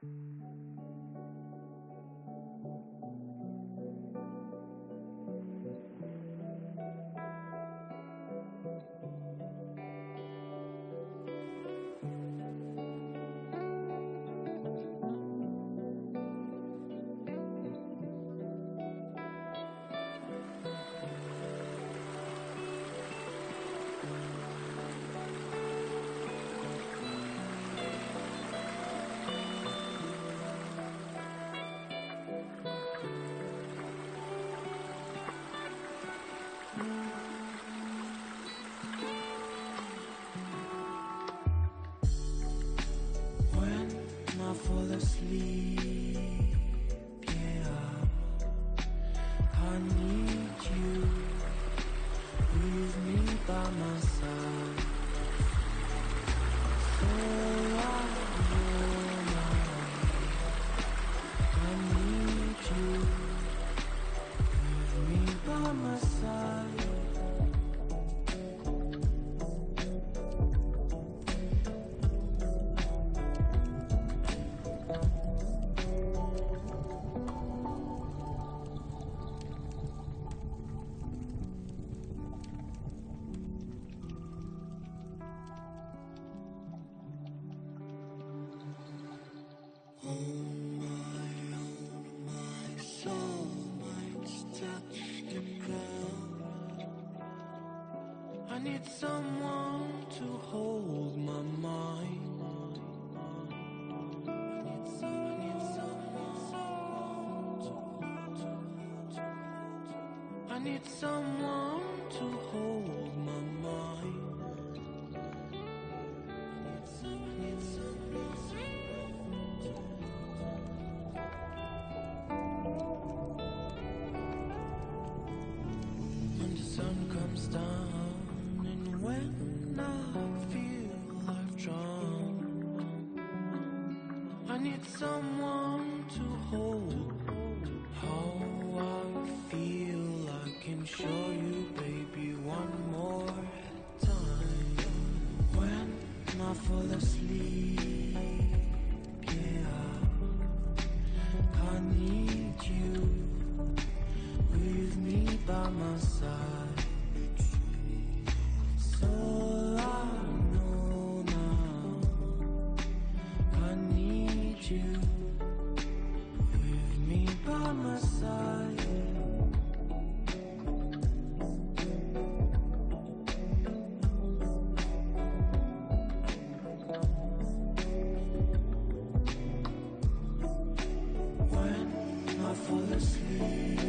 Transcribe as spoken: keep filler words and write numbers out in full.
I fall asleep, yeah, I need you with me by my side. So I know now I need you with me by my side. I need someone to hold my mind. I need some, I need someone to hold, to hold. I need someone to hold my mind. I need some, I need someone to hold. When the sun comes down and when I feel I've drowned, I need someone to hold how I feel. I can show you, baby, one more time. When I fall asleep, yeah, I need you with me by my side. You with me by my side. When I fall asleep,